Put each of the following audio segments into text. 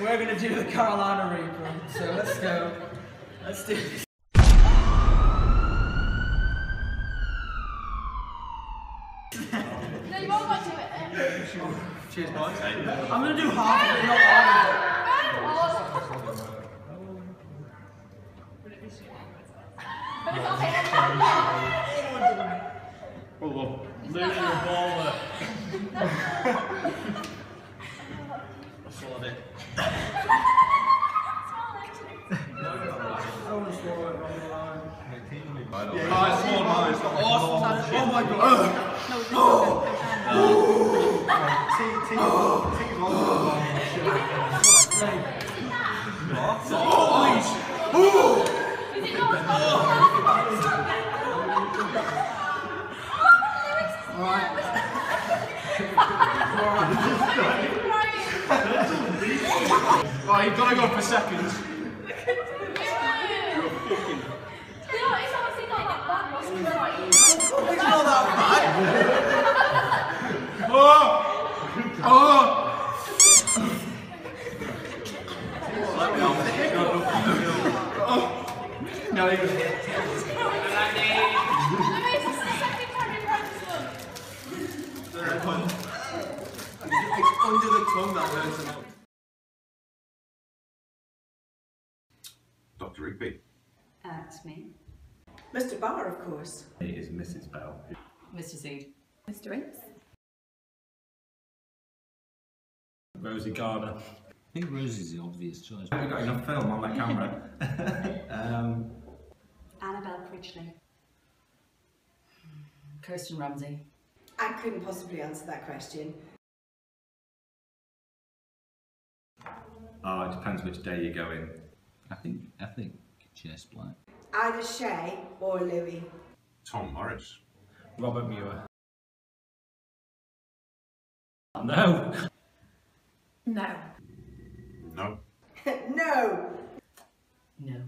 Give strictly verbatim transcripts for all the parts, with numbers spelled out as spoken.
we're going to do the Carolina Reaper, so let's go. Let's do this. No, you won't do it. Cheers, boys. I'm going to do half of it, not all of it. Oh, well, losing your ball there. I swallowed it. I don't want to swallow it on the line. Yeah, oh, it's small now. It's got awesome. Oh my god. No, Oh, you've got to go for seconds. It's not that bad. Oh! Oh! No, you it's the second time you practiced one. It's under the tongue that hurts a lot. Doctor Rigby. That's me. Mister Barr, of course. It is Missus Bell. Mister Seed. Mister Ince. Rosie Garner. I think Rosie's the obvious choice. I haven't got enough film on my camera. um, Annabelle Critchley. Kirsten Ramsay. I couldn't possibly answer that question. oh, it depends which day you go in. I think I think Jess Black. Either Shay or Louis. Tom Morris. Robert Muir. No. No. No. No! No.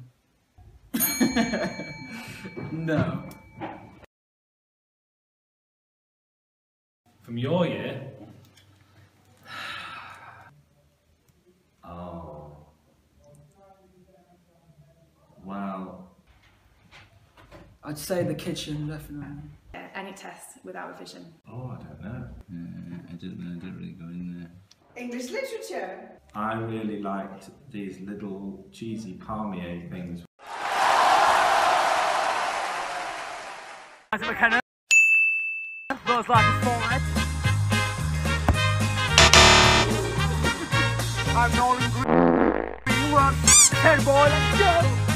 No. From your year? Oh. Wow. I'd say the kitchen, definitely. Yeah, any test without a vision. Oh, I don't know. Uh, I don't know. I don't really go in there. English literature. I really liked these little cheesy palmier things. Isaac McKenna. Those like a forward. I'm Nolan Green. Run. Ten boy, let's go.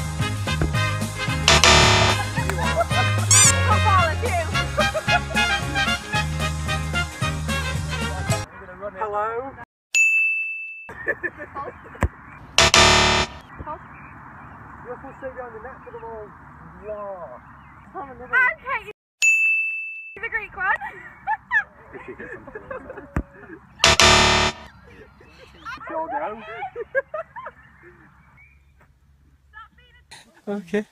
I'll follow you. Hello. You're supposed to stay down the net for them all. Yeah. And Katie, the Greek one. Sure go. Okay.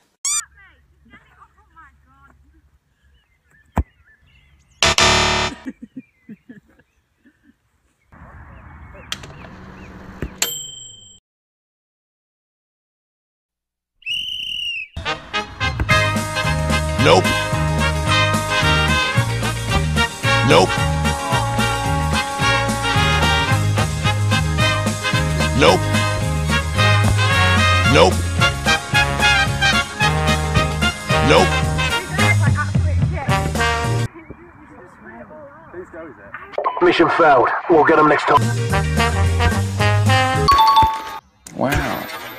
Nope. Nope. Nope. Nope. Nope. Whose go is it? Mission failed. We'll get them next time. Wow.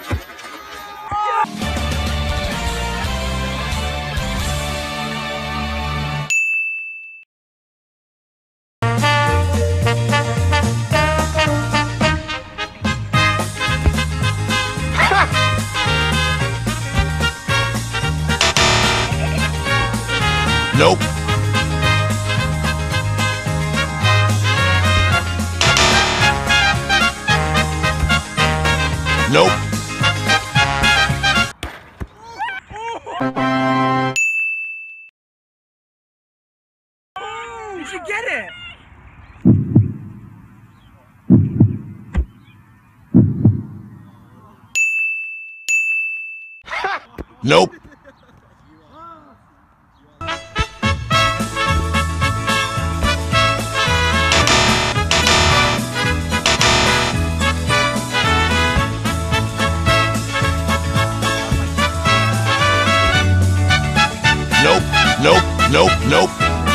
Nope. Nope. You should get it. Nope. Nope, nope, nope, nope.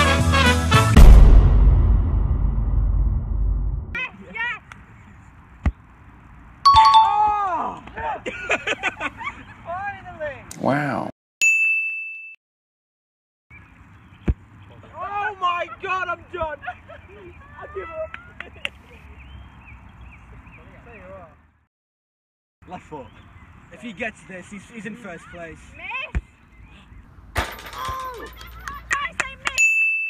Wow. Oh my god, I'm done! I give up! Left foot. If he gets this, he's, he's in first place. Miss! Oh! I say miss!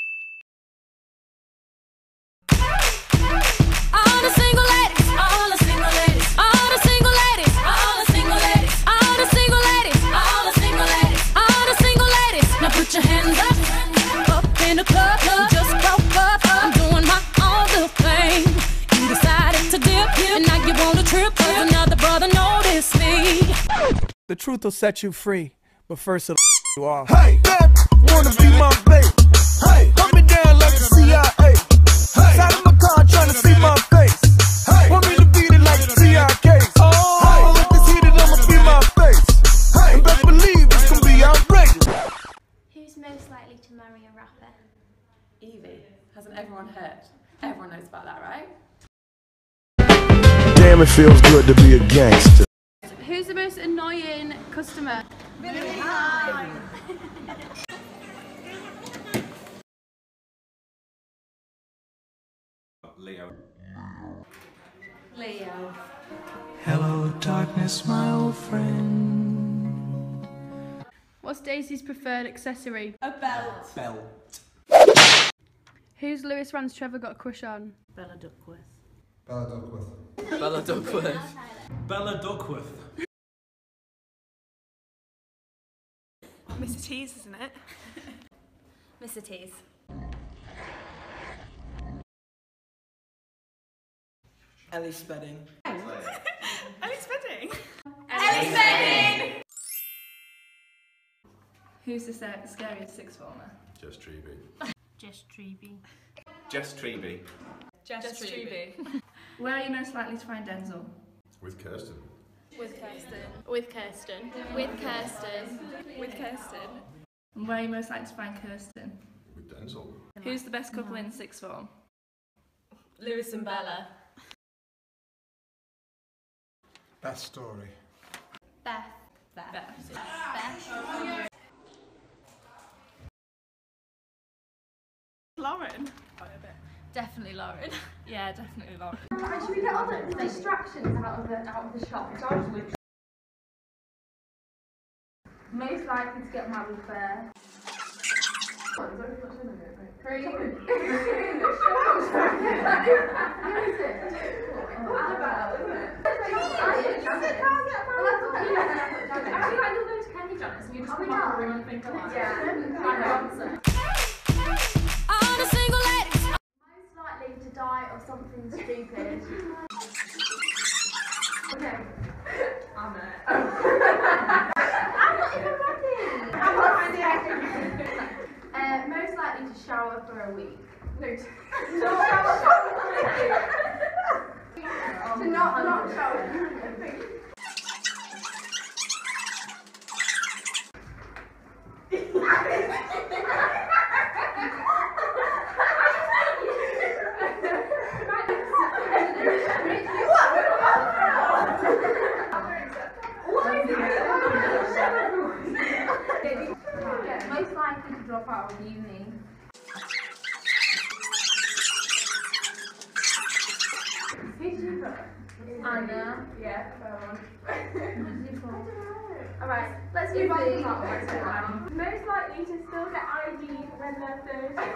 All the single ladies, all the single ladies, all the single ladies, all the single ladies, all the single ladies, all the single ladies, all the single ladies. Now put your hands up, up in the club, just broke up. I'm doing my own little thing. You decided to dip, and now you want to trip, 'cause another brother noticed me. The truth will set you free, but first it'll you off. Hey, that wanna be my babe. Hey, hold me down like the C I A. Hey, side of my car trying to see my face. Hey, want me to beat it like the T I Ks. Oh, hey, if it's heated, I'ma be my face. Hey, and best believe it's gonna be outrageous. Who's most likely to marry a rapper? Evie. Hasn't everyone heard? Everyone knows about that, right? Damn, it feels good to be a gangster. Who's the most annoying customer? Leo. Leo. Hello, darkness, my old friend. What's Daisy's preferred accessory? A belt. Belt. Who's Lewis Rand's Trevor got a crush on? Bella Duckworth. Bella Duckworth. Bella Duckworth. Bella Duckworth. Mister Tease, isn't it? Mister Tease. Ellie Spedding. Ellie Spedding. Ellie Spedding! Who's the sa- scariest sixth former? Just Treby. Just Treby. Just Treby. Just Treby. Where are you most likely to find Denzel? With Kirsten. With Kirsten. With Kirsten. With Kirsten. With Kirsten. And where are you most likely to find Kirsten? With Denzel. Who's the best couple in sixth form? Lewis and Bella. Best story. Beth. Beth. Beth. Beth. Lauren. Definitely Lauren. Yeah, definitely Lauren. Right, should we get all the distractions out of the out of the shop? So I was with most likely to get married there. Three. To die of something stupid. Okay. I'm it. I'm not even ready. I'm not ready. uh, most likely to shower for a week. No. To not shower for a week. To not not shower for a week. Most likely to drop out of uni. Who's you from? Anna. Yeah, fair one. Alright, let's move on to the next one. Most likely to still get I D when they're thirsty.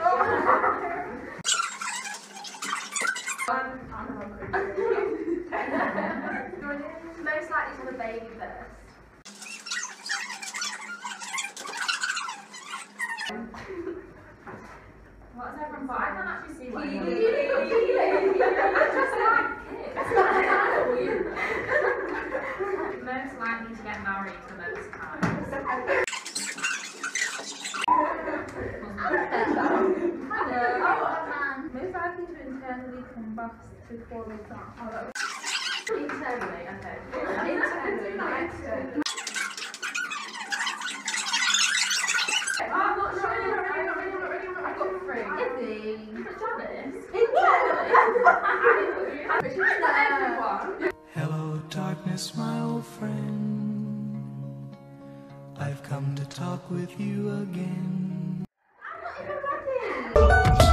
Most likely to have a baby first. What's everyone but I can't actually see what you're doing. Just like kids. Most likely to get married for most times. Most likely to internally combust before they start. Internally, okay. Internally, not externally. I'm not sure. I'm not ready, I'm not ready, I'm not ready, I'm not ready. I've got three. Izzy. Is it Janice? Internally. Not everyone. Hello, darkness, my old friend. I've come to talk with you again. I'm not even ready.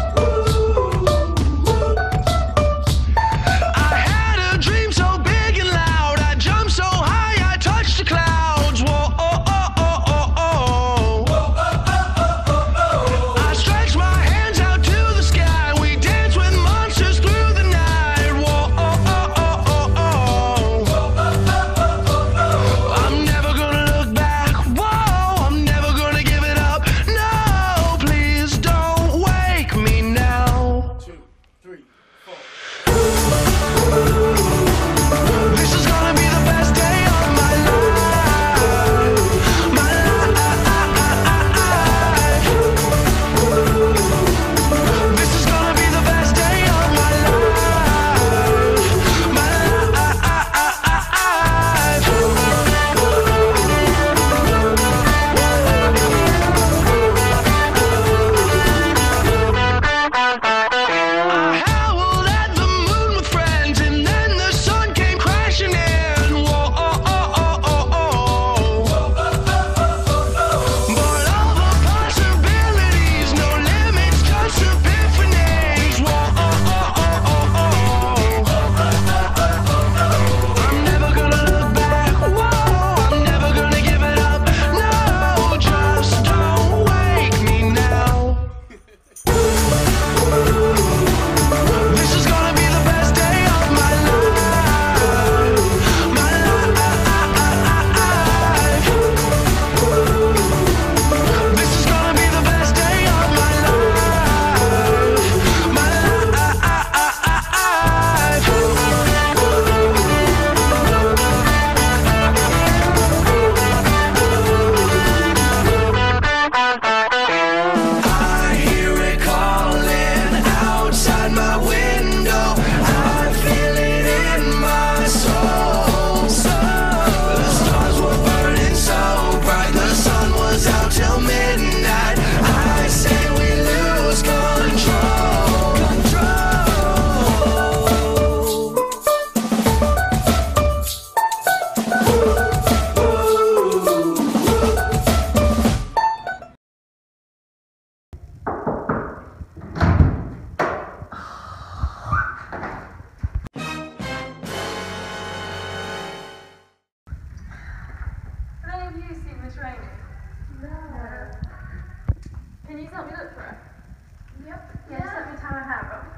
Can you help me look for her? Yep. Yeah, yeah. Just let me tie my hair up.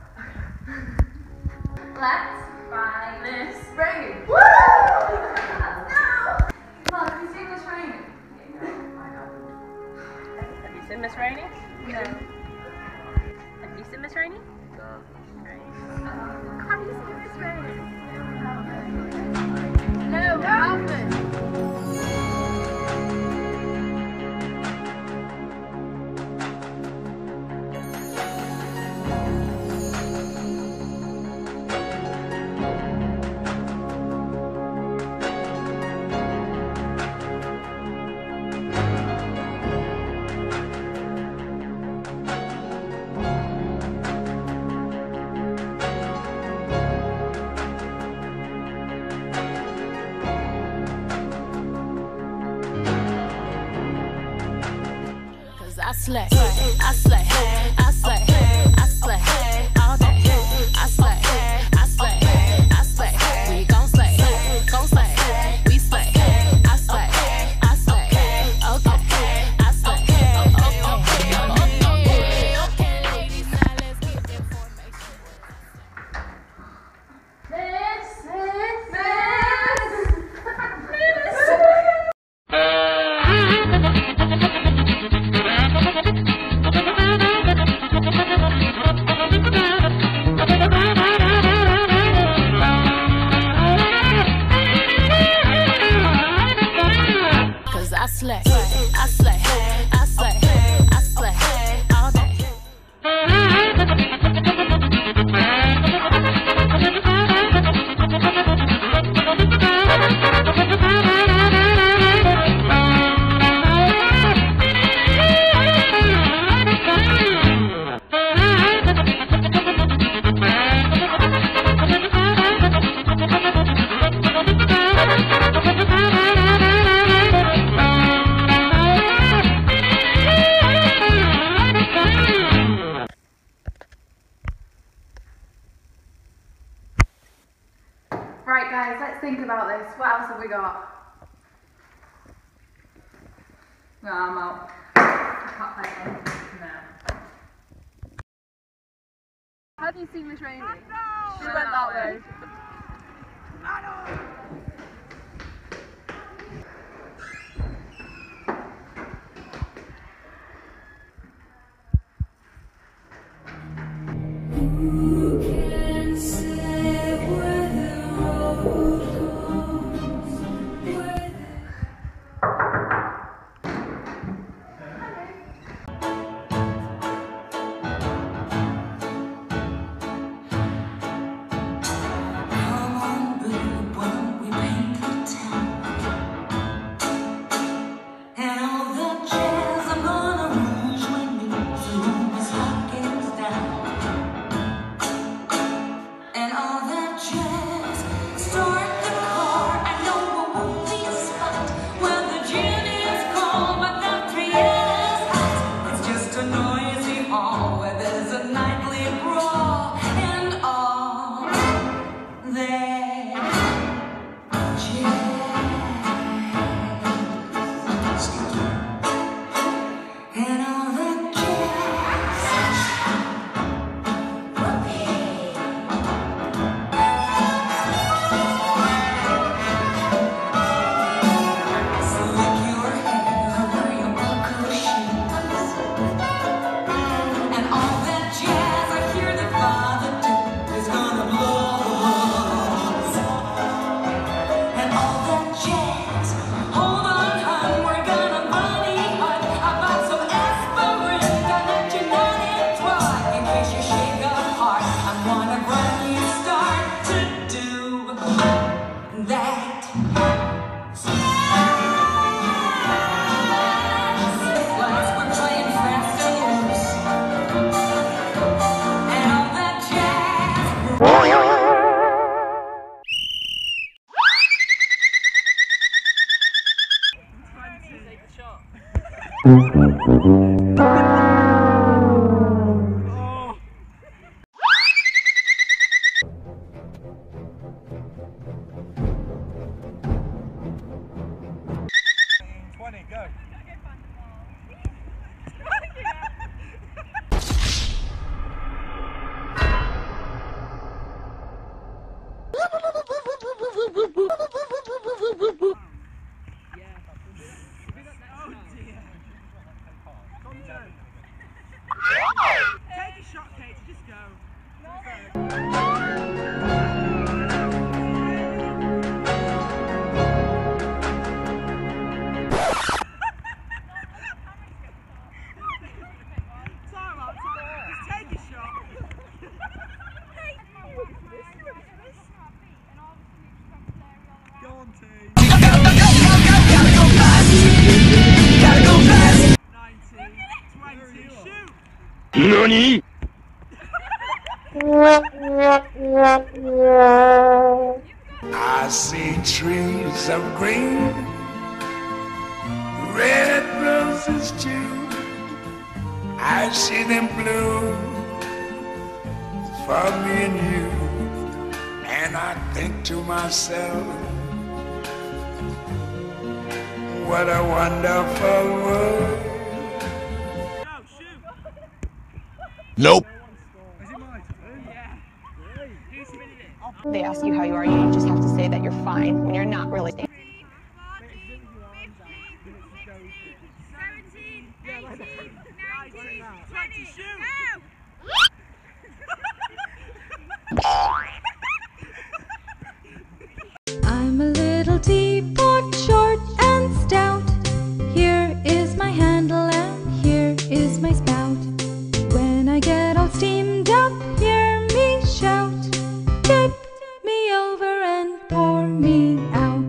Let's find this raining. Woo! Mom, have you seen this raining? Have you seen Miss Rainey? No. Have you seen Miss Rainey? No. Have you seen Miss Rainey? No, Alfred. I slay, I slay, I slay, I slay, all day. I slay, I slay, I slay, we gon' slay, gon' slay, we slay. I slay, I slay, okay, I slay, okay, okay, okay, ladies, now let's get information. Miss, miss, miss. think about this. What else have we got? No, I'm out. I can't play it. No. Have you seen Miss Rainey? She went that way. twenty, go. Take a shot, Katie, just go. NANI?! I see trees of green, red roses too. I see them bloom for me and you, and I think to myself, what a wonderful world. Nope. They ask you how you are, you just have to say that you're fine when you're not really. seventeen, eighteen, nineteen, twenty, go! I'm a little teapot, short and stout. Here is my handle and here is my spout. When I get all steamed up, hear me shout. Tip me over and pour me out.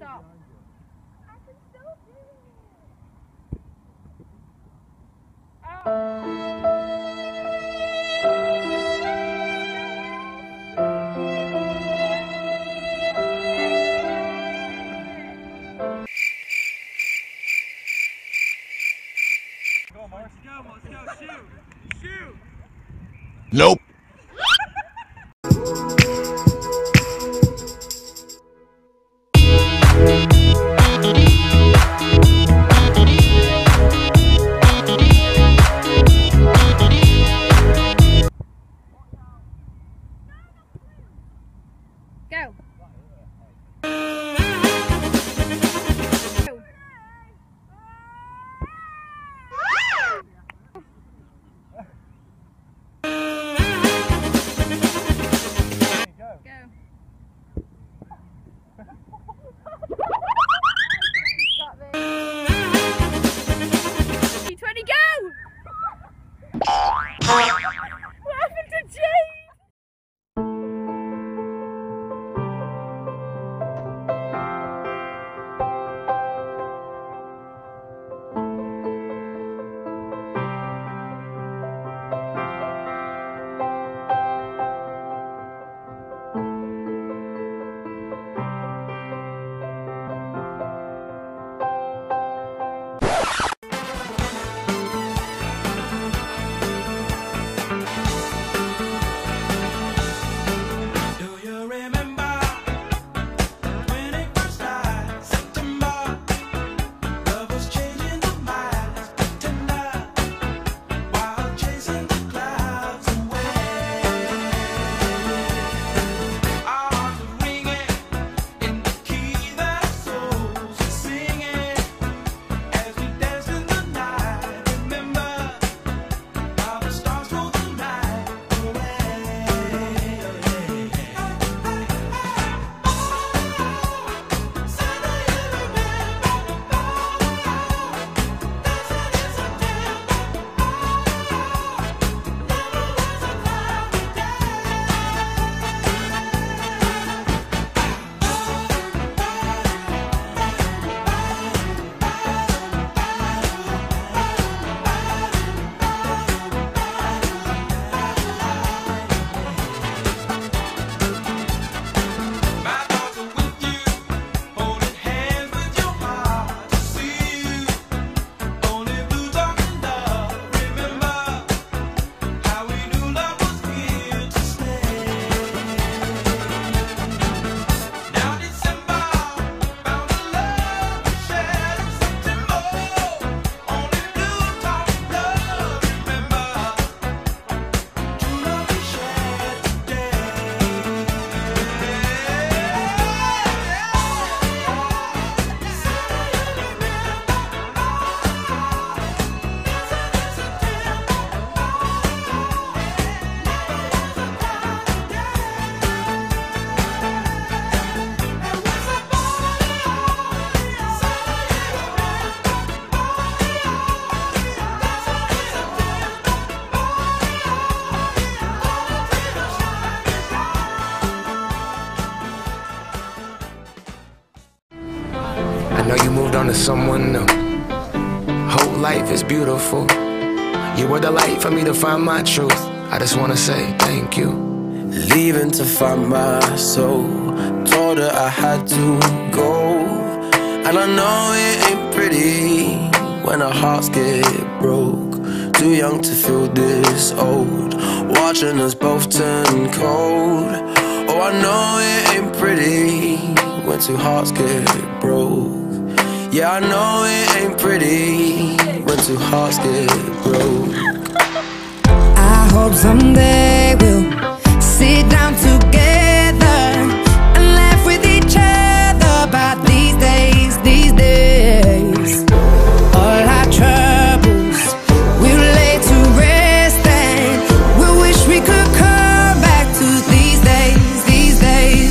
Go on, Morris. Go, Morris, go, shoot! Shoot! Nope. What happened to Jade? know you moved on to someone new. Whole life is beautiful. You were the light for me to find my truth. I just wanna say thank you. Leaving to find my soul. Told her I had to go. And I know it ain't pretty when our hearts get broke. Too young to feel this old, watching us both turn cold. Oh, I know it ain't pretty when two hearts get broke. Yeah, I know it ain't pretty when two hearts get broke. I hope someday we'll sit down together and laugh with each other about these days, these days. All our troubles we'll lay to rest, and we wish we could come back to these days, these days.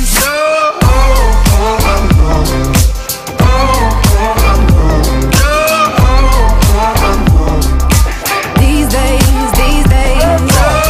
These days, these days.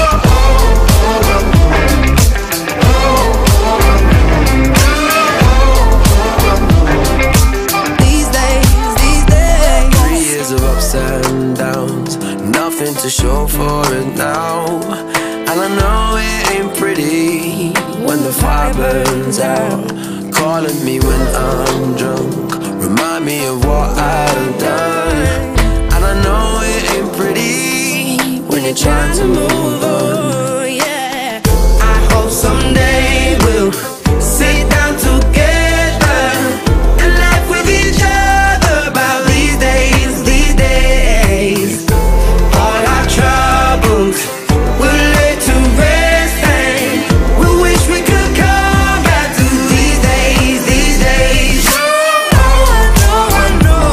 These days, these days. Three years of ups and downs, nothing to show for it now. And I know it ain't pretty when the fire burns out. Calling me when I'm drunk, remind me of what I've done. And I know it ain't pretty when you're trying to move on. Yeah, I hope someday we'll sit down together and laugh with each other about these days, these days. All our troubles we'll lay to rest, and we wish we could come back to these days, these days. Oh, I know, I know.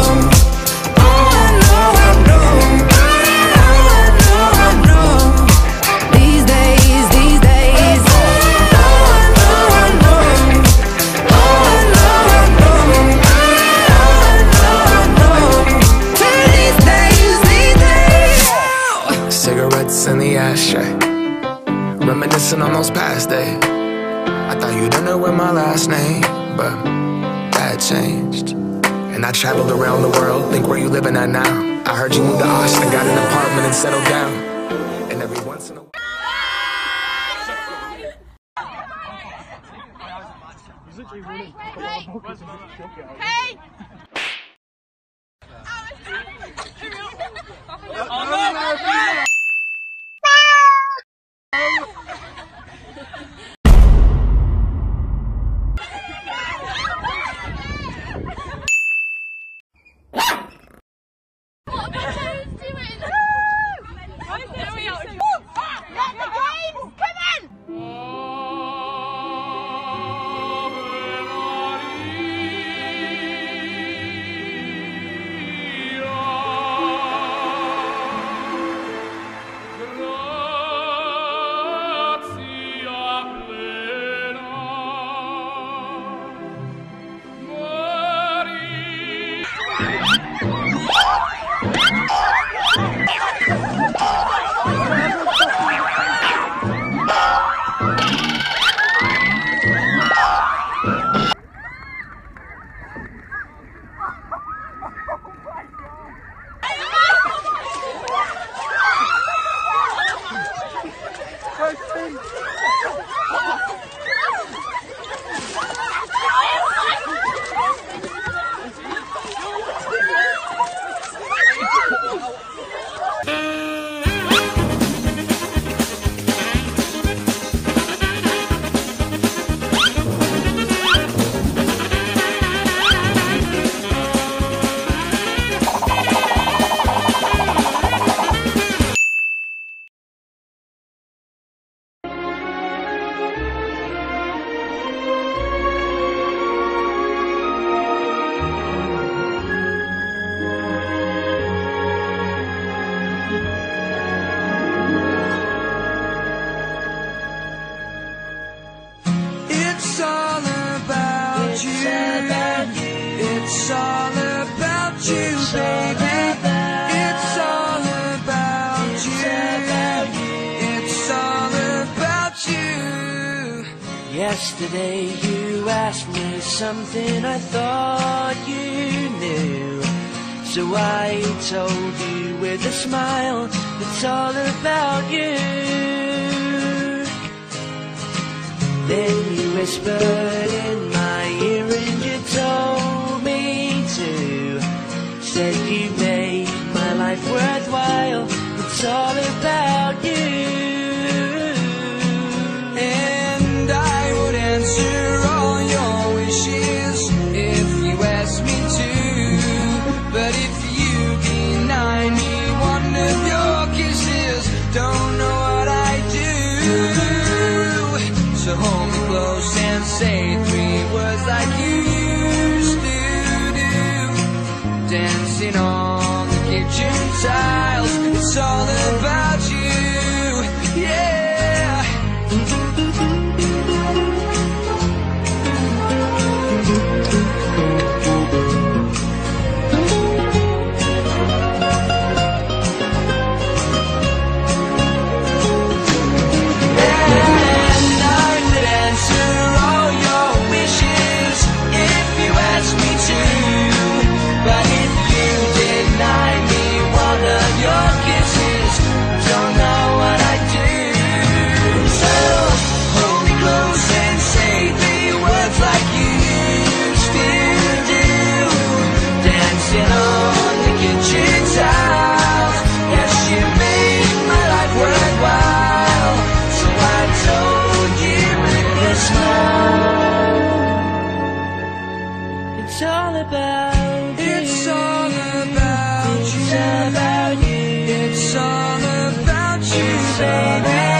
Oh, I know, I know. Oh, I know, I know. These cigarettes in the ashtray, reminiscing on those past days. I thought you didn't know with my last name, but that changed. And I traveled around the world, think where you living at now. I heard you moved to Austin, got an apartment and settled down. And every once in a while Hey! It's all about you, baby. It's all about you. It's all about you. Yesterday you asked me something I thought you knew, so I told you with a smile, it's all about you. Then you whispered in my ear and you told me to, said you made my life worthwhile, it's all about you. And I would answer all your wishes if you asked me to, but if you deny me one of your kisses, don't know what I do. So hold me close and say three words like you used to do, dancing on the kitchen tiles, it's all about you, yeah. It's all about you. It's all about you. It's all about you. It's all about you, baby.